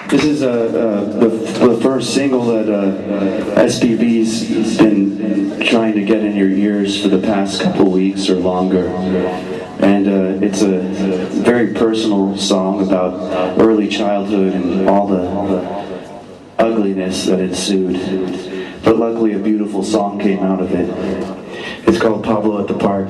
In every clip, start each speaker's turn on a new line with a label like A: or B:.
A: This is the first single that SPB's been trying to get in your ears for the past couple weeks or longer. And it's a very personal song about early childhood and all the ugliness that ensued. But luckily a beautiful song came out of it. It's called Pablo at the Park.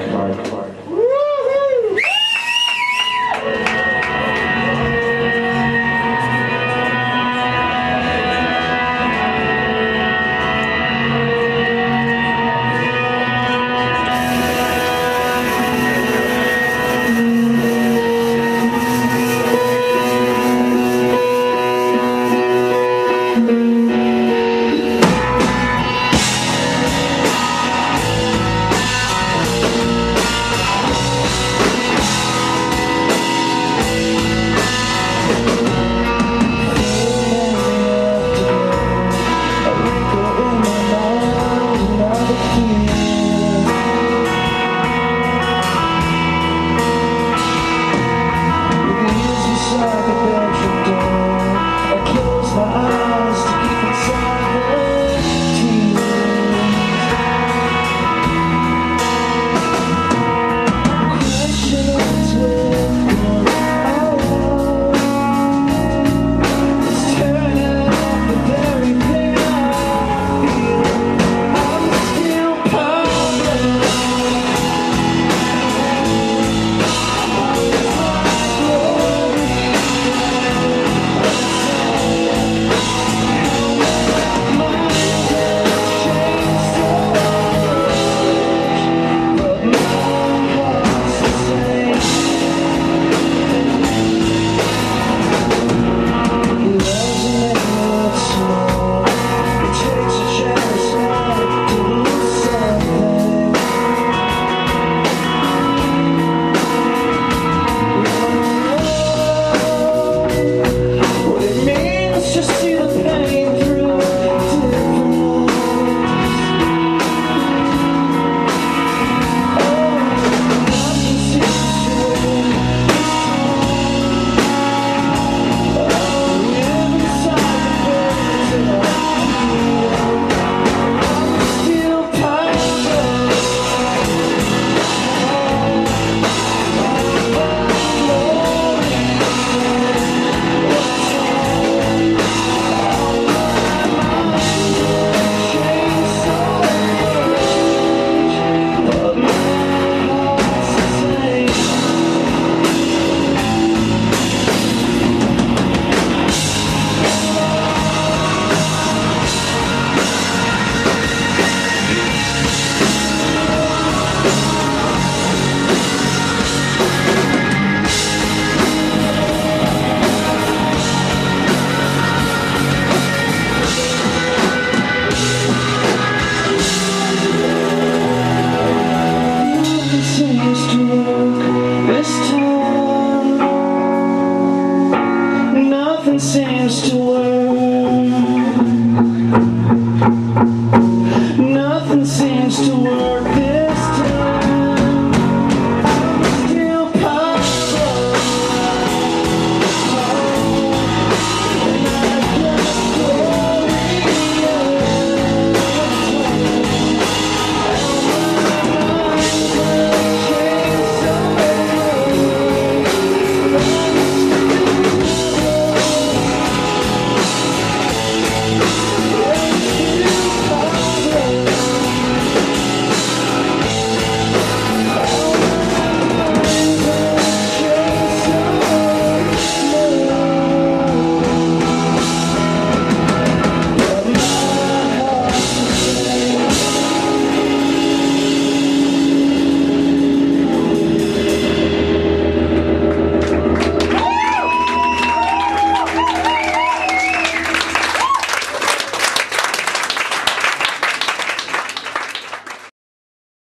B: Seems to work.